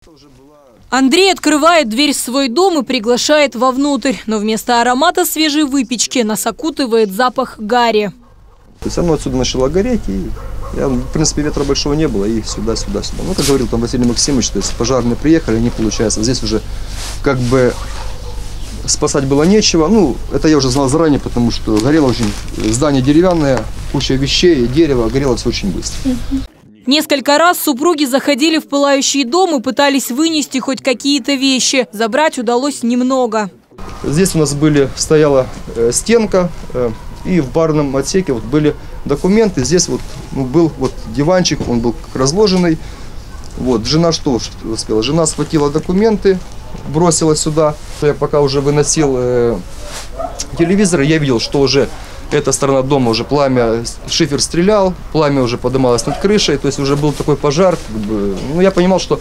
Андрей открывает дверь в свой дом и приглашает вовнутрь. Но вместо аромата свежей выпечки нас окутывает запах гари. То есть оно отсюда начало гореть, и в принципе ветра большого не было, и сюда. Ну, как говорил там Василий Максимович, то есть пожарные приехали, они, получается, здесь уже как бы спасать было нечего. Ну, это я уже знал заранее, потому что горело очень, здание деревянное, куча вещей, дерево, горело все очень быстро. Несколько раз супруги заходили в пылающий дом и пытались вынести хоть какие-то вещи. Забрать удалось немного. Здесь у нас стояла стенка, и в барном отсеке вот были документы. Здесь вот был диванчик, он был разложенный. Вот, жена что успела? Жена схватила документы, бросила сюда. Я пока уже выносил телевизор, я видел, что уже эта сторона дома, уже пламя, шифер стрелял, пламя уже поднималось над крышей, то есть уже был такой пожар. Ну, я понимал, что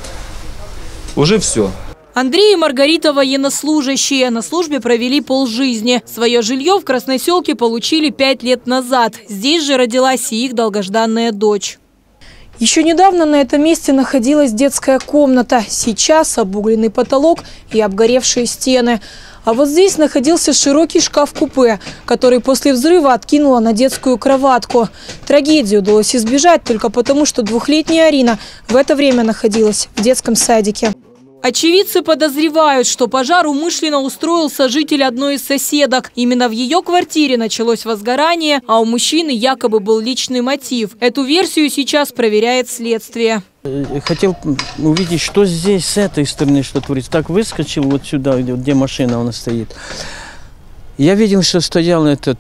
уже все. Андрей и Маргарита военнослужащие. На службе провели полжизни. Свое жилье в Красноселке получили 5 лет назад. Здесь же родилась и их долгожданная дочь. Еще недавно на этом месте находилась детская комната. Сейчас обугленный потолок и обгоревшие стены. А вот здесь находился широкий шкаф-купе, который после взрыва откинуло на детскую кроватку. Трагедию удалось избежать только потому, что 2-летняя Арина в это время находилась в детском садике. Очевидцы подозревают, что пожар умышленно устроил сожитель одной из соседок. Именно в ее квартире началось возгорание, а у мужчины якобы был личный мотив. Эту версию сейчас проверяет следствие. Хотел увидеть, что здесь с этой стороны, что творится. Так выскочил вот сюда, где машина у нас стоит. Я видел, что стоял этот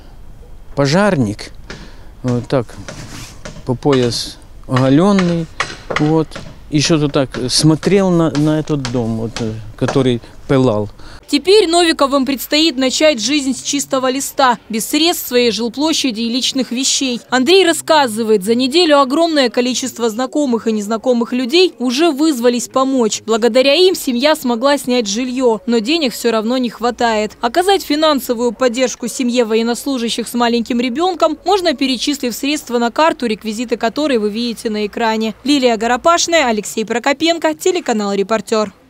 пожарник, вот так, по пояс оголенный, вот. И что-то так смотрел на этот дом, вот, который пылал. Теперь Новиковым предстоит начать жизнь с чистого листа, без средств своей жилплощади и личных вещей. Андрей рассказывает, за неделю огромное количество знакомых и незнакомых людей уже вызвались помочь. Благодаря им семья смогла снять жилье, но денег все равно не хватает. Оказать финансовую поддержку семье военнослужащих с маленьким ребенком можно, перечислив средства на карту, реквизиты которой вы видите на экране. Лилия Горопашная, Алексей Прокопенко, телеканал «Репортер».